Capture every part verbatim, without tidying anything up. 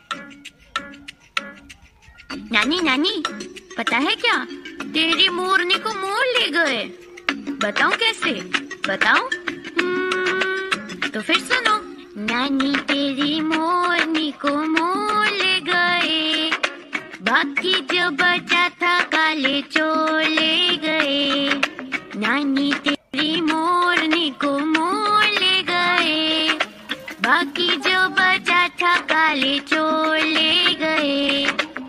नानी नानी, पता है क्या, तेरी मोरनी को मोर ले गए। बताऊं कैसे? बताऊं? हम्म, तो फिर सुनो। नानी तेरी मोरनी को मोर ले गए, बाकी जो बचा था काले चोर ले गए। नानी तेरी मोरनी को मोर ले गए, बाकी जो बचा था काले चोर ले गए।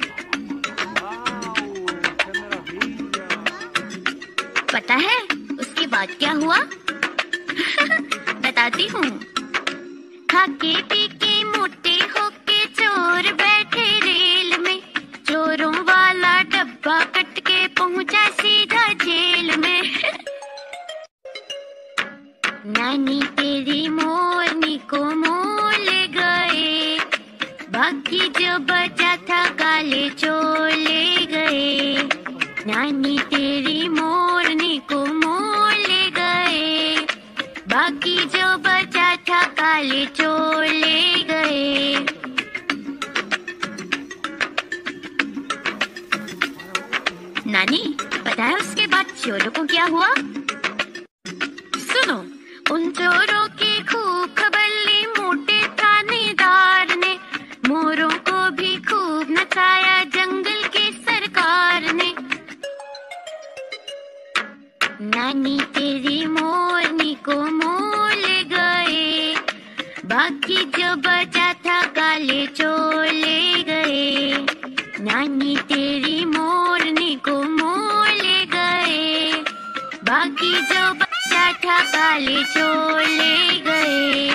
पता है उसके बाद क्या हुआ? बताती हूँ। खाके पी के मोटे होके चोर बैठे रेल में, चोरों वाला डब्बा कट के पहुंचा सीधा जेल में। नानी तेरी मोरनी को मोर ले गए, बाकी जो बचा था काले चोर ले गए। नानी तेरी मोरनी को मोर ले गए, बाकी जो बचा था काले चोर ले गए। नानी, पता है उसके बाद चोरों को क्या हुआ? सुनो। उन चोरों की खूब खबर ली मोटे थानेदार ने, मोरों को भी खूब नचाया जंगल के सरकार ने। नानी तेरी मोरनी को मोर ले गए, बाकी जो बचा था काले चोर ले गए। नानी तेरी मोरनी को मोर ले गए, बाकी जो बचा था काले चोर ले गए।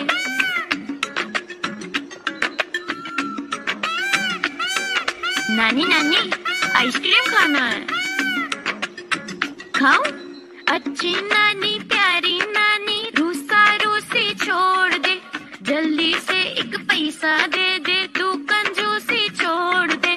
नानी नानी, आइसक्रीम खाना है, खाऊं? अच्छी नानी प्यारी नानी, रूसा रूसी छोड़ दे, जल्दी से एक पैसा दे दे, तू कंजूसी छोड़ दे।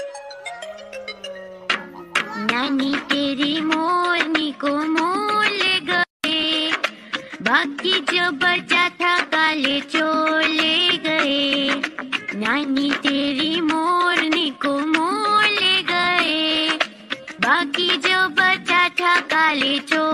नानी तेरी मोरनी को मोर ले गए, बाकी जो बचा था काले चोर ले गए। नानी तेरी मोरनी को मोर ले गए, बाकी जो बचा था काले चोर